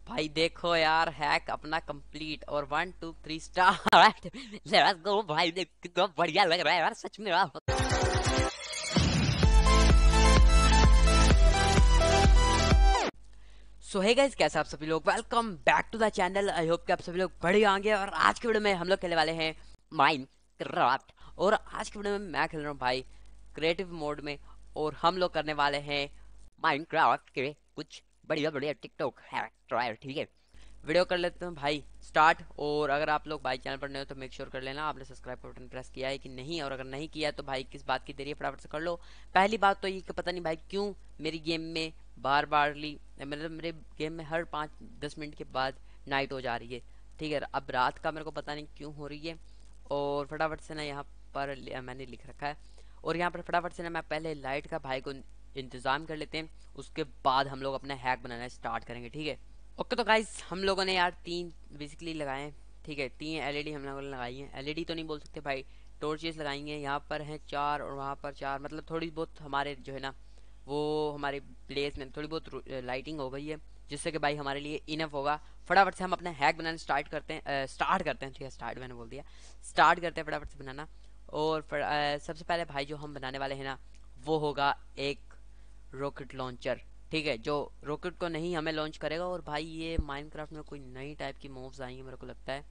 भाई देखो यार, हैक अपना कंप्लीट और 1 2 3 स्टार्ट। लेट्स गो भाई, देख कितना बढ़िया लग रहा है यार सच में यार। सो हे गाइस, कैसे आप सभी लोग, welcome back to the channel. I hope कि आप सभी लोग बढ़िया होंगे। और आज के वीडियो में हम लोग खेलने वाले हैं माइनक्राफ्ट। और आज के वीडियो में मैं खेल रहा हूँ भाई क्रिएटिव मोड में। और हम लोग करने वाले हैं माइनक्राफ्ट के कुछ बढ़िया बढ़िया टिकटॉक हैक ट्रायल, ठीक है। वीडियो कर लेते हैं भाई स्टार्ट। और अगर आप लोग भाई चैनल पर नए हो तो मेक श्योर कर लेना आपने सब्सक्राइब का बटन प्रेस किया है कि नहीं। और अगर नहीं किया तो भाई किस बात की देरी है, फटाफट से कर लो। पहली बात तो ये कि पता नहीं भाई क्यों मेरी गेम में बार बारली मतलब मेरे गेम में हर 5 10 मिनट के बाद नाइट हो जा रही है, ठीक है। अब रात का मेरे को पता नहीं क्यों हो रही है। और फटाफट से ना यहाँ पर मैंने लिख रखा है। और यहाँ पर फटाफट से ना मैं पहले लाइट का भाई को इंतज़ाम कर लेते हैं, उसके बाद हम लोग अपना हैक बनाना स्टार्ट करेंगे, ठीक है। ओके तो गाइस हम लोगों ने यार 3 बेसिकली लगाए हैं, ठीक है। 3 एलईडी हम लोगों ने लगाई है। एलईडी तो नहीं बोल सकते भाई, टॉर्चेस लगाएंगे। यहाँ पर हैं 4 और वहाँ पर 4, मतलब थोड़ी बहुत हमारे जो है ना वो हमारे प्लेस में थोड़ी बहुत लाइटिंग हो गई है, जिससे कि भाई हमारे लिए इनफ होगा। फटाफट से हम अपना हैक बनाना स्टार्ट करते हैं, ठीक है। स्टार्ट मैंने बोल दिया, स्टार्ट करते हैं फटाफट से बनाना। और सबसे पहले भाई जो हम बनाने वाले हैं ना वो होगा एक रॉकेट लॉन्चर, ठीक है। जो रॉकेट को नहीं हमें लॉन्च करेगा। और भाई ये माइनक्राफ्ट में कोई नई टाइप की मूव्स आई हैं मेरे को लगता है।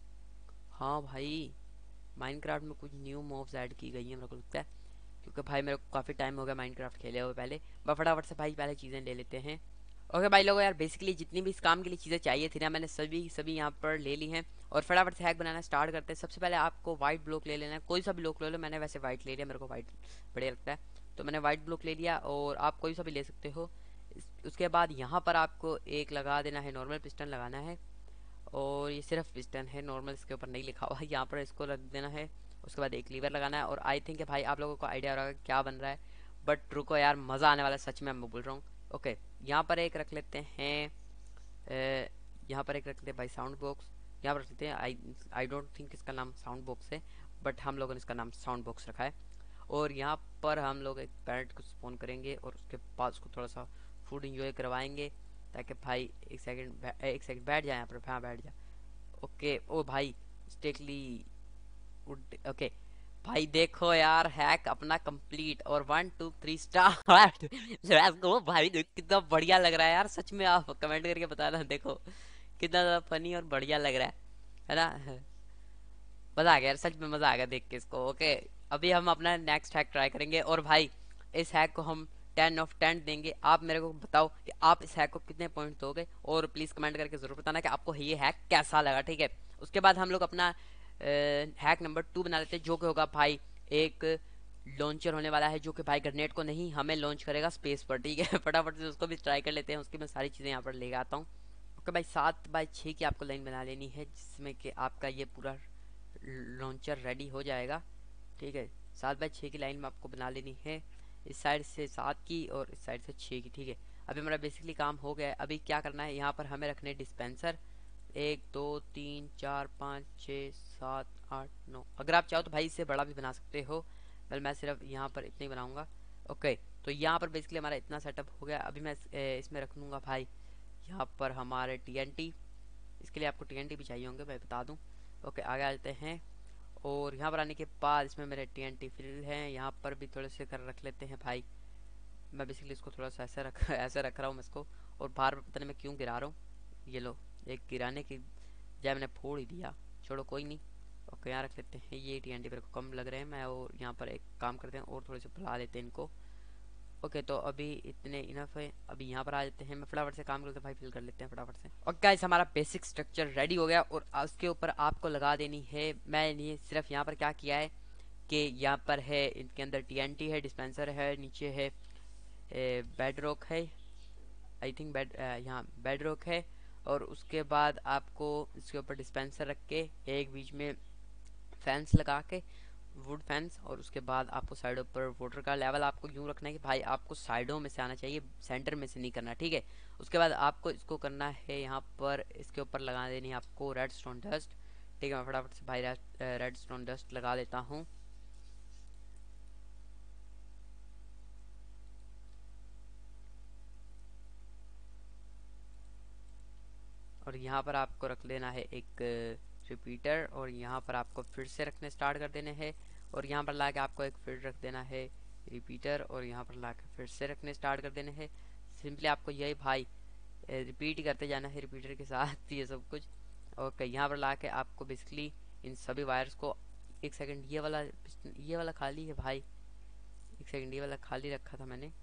हाँ भाई, माइनक्राफ्ट में कुछ न्यू मूव्स ऐड की गई हैं मेरे को लगता है, क्योंकि भाई मेरे को काफ़ी टाइम हो गया माइनक्राफ्ट खेले हुए। पहले बस फटाफट से भाई पहले चीज़ें ले लेते हैं। ओके भाई लोगों, यार बेसिकली जितनी भी इस काम के लिए चीज़ें चाहिए थी ना मैंने सभी सभी यहाँ पर ले ली हैं। और फटाफट से हैक बनाना स्टार्ट करते हैं। सबसे पहले आपको वाइट ब्लॉक ले लेना है, कोई सा भी ब्लॉक ले लो। मैंने वैसे वाइट ले लिया, मेरे को वाइट बढ़िया लगता है, तो मैंने वाइट ब्लॉक ले लिया। और आप कोई सा भी ले सकते हो। उसके बाद यहाँ पर आपको एक लगा देना है, नॉर्मल पिस्टन लगाना है। और ये सिर्फ पिस्टन है, नॉर्मल इसके ऊपर नहीं लिखा हुआ है, यहाँ पर इसको रख देना है। उसके बाद एक लीवर लगाना है। और आई थिंक भाई आप लोगों को आइडिया होगा क्या बन रहा है, बट रुको यार मज़ा आने वाला है सच में, मैं बोल रहा हूँ। ओके, यहाँ पर एक रख लेते हैं, यहाँ पर एक रख लेते हैं भाई साउंड बॉक्स। यहाँ पर रख लेते हैं, आई डोंट थिंक इसका नाम साउंड बॉक्स है, बट हम लोगों ने इसका नाम साउंड बॉक्स रखा है। और यहाँ पर हम लोग एक पैरेट को स्पॉन करेंगे और उसके बाद उसको थोड़ा सा फूड इंजॉय करवाएंगे, ताकि भाई एक सेकंड बैठ जाए यहाँ पर, हाँ बैठ जाए। ओके ओ भाई स्टेकली ओके भाई देखो यार, हैक अपना कंप्लीट और 1 2 3 स्टार्ट। लेट्स गो भाई, देख कितना बढ़िया लग रहा है यार सच में। आप कमेंट करके बताना, देखो कितना ज़्यादा फनी और बढ़िया लग रहा है ना। मज़ा आ गया यार सच में, मज़ा आ गया देख के इसको। ओके, अभी हम अपना नेक्स्ट हैक ट्राई करेंगे। और भाई इस हैक को हम 10 ऑफ 10 देंगे। आप मेरे को बताओ कि आप इस हैक को कितने पॉइंट दोगे, और प्लीज़ कमेंट करके ज़रूर बताना कि आपको ये हैक कैसा लगा, ठीक है। उसके बाद हम लोग अपना हैक नंबर 2 बना लेते हैं, जो कि होगा भाई एक लॉन्चर होने वाला है, जो कि भाई ग्रेनेड को नहीं हमें लॉन्च करेगा स्पेस पर, ठीक है। फटाफट से उसको भी ट्राई कर लेते हैं, उसकी मैं सारी चीज़ें यहाँ पर ले आता हूँ। ओके भाई 7 बाई 6 की आपको लाइन बना लेनी है, जिसमें कि आपका ये पूरा लॉन्चर रेडी हो जाएगा, ठीक है। 7 बाई 6 की लाइन में आपको बना लेनी है, इस साइड से 7 की और इस साइड से 6 की, ठीक है। अभी हमारा बेसिकली काम हो गया है। अभी क्या करना है, यहाँ पर हमें रखने डिस्पेंसर 1 2 3 4 5 6 7 8 9। अगर आप चाहो तो भाई इससे बड़ा भी बना सकते हो, बल मैं सिर्फ यहाँ पर इतना ही बनाऊंगा। ओके, तो यहाँ पर बेसिकली हमारा इतना सेटअप हो गया। अभी मैं इसमें रख लूँगा भाई यहाँ पर हमारे टीएनटी। इसके लिए आपको टीएनटी भी चाहिए होंगे, मैं बता दूँ। ओके आगे आ जाते हैं। और यहाँ पर आने के बाद इसमें मेरे टीएनटी फिल हैं, यहाँ पर भी थोड़े से कर रख लेते हैं भाई। मैं बेसिकली इसको थोड़ा सा ऐसे रख ऐसे रख रहा हूँ मैं इसको। और बाहर पता नहीं मैं क्यों गिरा रहा हूँ, ये लो, एक गिराने की जय मैंने फोड़ ही दिया, छोड़ो कोई नहीं। ओके यहाँ रख लेते हैं, ये टीएनटी मेरे को कम लग रहे हैं। मैं और यहाँ पर एक काम करते हैं और थोड़े से बढ़ा लेते हैं इनको। ओके तो अभी इतने इनफ है। अभी यहाँ पर आ जाते हैं, मैं फटाफट से काम करते भाई फिल कर लेते हैं फटाफट से। और गाइस हमारा बेसिक स्ट्रक्चर रेडी हो गया। और उसके ऊपर आपको लगा देनी है, मैंने सिर्फ यहाँ पर क्या किया है कि यहाँ पर है, इनके अंदर टीएनटी है, डिस्पेंसर है, नीचे है बेड रॉक है, आई थिंक यहाँ बेड रॉक है। और उसके बाद आपको इसके ऊपर डिस्पेंसर रख के एक बीच में फैंस लगा के, वुड फैंस। और उसके बाद आपको साइडों पर वाटर का लेवल आपको यूँ रखना है कि भाई आपको साइडों में से आना चाहिए, सेंटर में से नहीं करना, ठीक है। उसके बाद आपको इसको करना है, यहाँ पर इसके ऊपर लगा देनी है आपको रेड स्टोन डस्ट, ठीक है। मैं फटाफट से भाई रेड स्टोन डस्ट लगा देता हूँ। और यहाँ पर आपको रख लेना है एक रिपीटर, और यहाँ पर आपको फिर से रखने स्टार्ट कर देने हैं, और यहाँ पर ला के आपको एक फिर रख देना है रिपीटर, और यहाँ पर ला के फिर से रखने स्टार्ट कर देने हैं। सिंपली आपको यही भाई रिपीट करते जाना है रिपीटर के साथ ये सब कुछ। ओके, यहाँ पर ला के आपको बेसिकली इन सभी वायर्स को, एक सेकंड, ये वाला खाली है भाई, एक सेकंड, ये वाला खाली रखा था मैंने,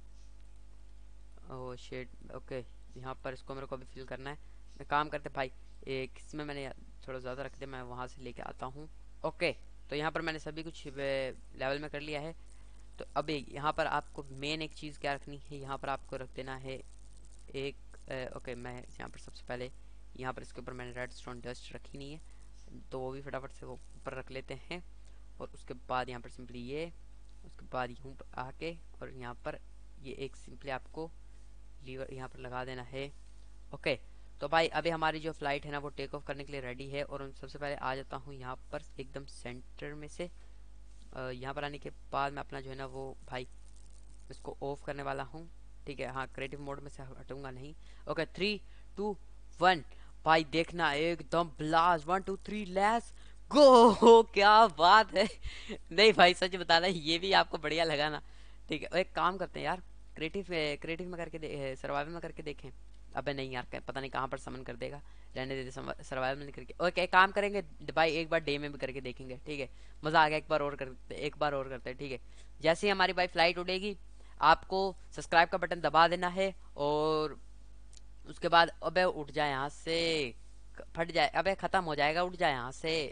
ओह शेट। ओके, यहाँ पर इसको मेरे को अभी फिल करना है। मैं काम करते भाई, एक इसमें मैंने थोड़ा ज़्यादा रख दिया, मैं वहाँ से लेके आता हूँ। ओके, तो यहाँ पर मैंने सभी कुछ लेवल में कर लिया है। तो अब यहाँ पर आपको मेन एक चीज़ क्या रखनी है, यहाँ पर आपको रख देना है एक ओके, मैं यहाँ पर सबसे पहले यहाँ पर इसके ऊपर मैंने रेड स्टोन डस्ट रखी नहीं है, तो वो भी फटाफट से वो ऊपर रख लेते हैं। और उसके बाद यहाँ पर सिंपली ये, उसके बाद यूँ आके और यहाँ पर ये एक सिंपली आपको लीवर यहाँ पर लगा देना है। ओके, तो भाई अभी हमारी जो फ्लाइट है ना वो टेक ऑफ करने के लिए रेडी है। और सबसे पहले आ जाता हूँ यहाँ पर एकदम सेंटर में से। यहाँ पर आने के बाद मैं अपना जो है ना वो भाई इसको ऑफ करने वाला हूँ। ठीक है, हाँ क्रिएटिव मोड में से हटूंगा नहीं। ओके, 3 2 1 भाई देखना एकदम ब्लास्ट, 1 2 3 लेट्स गो क्या बात है। नहीं भाई सच बताना ये भी आपको बढ़िया लगा ना। ठीक है, एक काम करते हैं यार, क्रिएटिव में करके सर्वाइवल में करके देखें। अबे नहीं यार, पता नहीं कहाँ पर समन कर देगा, रहने दे, सर्वाइवल में करके। ओके, एक काम करेंगे भाई, एक बार डे में भी करके देखेंगे। ठीक है, मज़ा आ गया, एक बार और करते हैं। ठीक है, जैसे ही हमारी भाई फ्लाइट उड़ेगी आपको सब्सक्राइब का बटन दबा देना है, और उसके बाद अबे उठ जाए यहाँ से, फट जाए, अबे खत्म हो जाएगा, उठ जाए यहाँ से।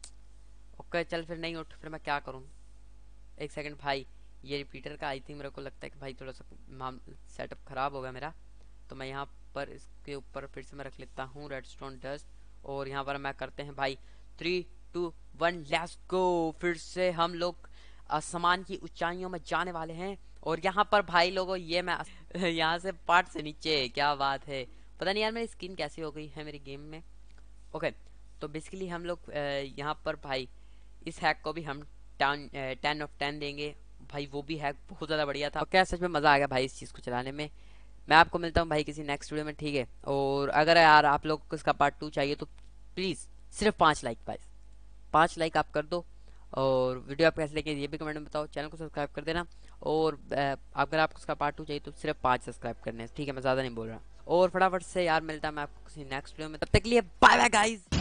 ओके चल, फिर नहीं उठ, फिर मैं क्या करूँ। एक सेकंड भाई, ये रिपीटर का आई थिंक मेरे को लगता है कि भाई थोड़ा सा सेटअप खराब हो गया मेरा। तो मैं यहाँ पर इसके ऊपर फिर से मैं रख लेता हूँ रेडस्टोन डस्ट, और यहाँ पर मैं करते हैं भाई 3 2 1 लेट्स गो। फिर से हम लोग आसमान की ऊंचाइयों में जाने वाले हैं। और यहाँ पर भाई लोगों ये मैं यहाँ से पार्ट से नीचे, क्या बात है, पता नहीं यार मेरी स्किन कैसी हो गई है मेरी गेम में। ओके, तो बेसिकली हम लोग यहाँ पर भाई इस हैक को भी हम 10 ऑफ 10 देंगे भाई, वो भी हैक बहुत ज़्यादा बढ़िया था। क्या सच में मज़ा आ गया भाई इस चीज़ को चलाने में। मैं आपको मिलता हूँ भाई किसी नेक्स्ट वीडियो में, ठीक है। और अगर यार आप लोग को इसका पार्ट 2 चाहिए तो प्लीज़ सिर्फ 5 लाइक भाई, 5 लाइक आप कर दो। और वीडियो आप कैसे लगे ये भी कमेंट में बताओ, चैनल को सब्सक्राइब कर देना। और अगर आपको इसका पार्ट 2 चाहिए तो सिर्फ 5 सब्सक्राइब करने हैं, ठीक है, मैं ज़्यादा नहीं बोल रहा। और फटाफट से यार मिलता है मैं आपको किसी नेक्स्ट वीडियो में, तब तक के लिए बाय बाय गाइस।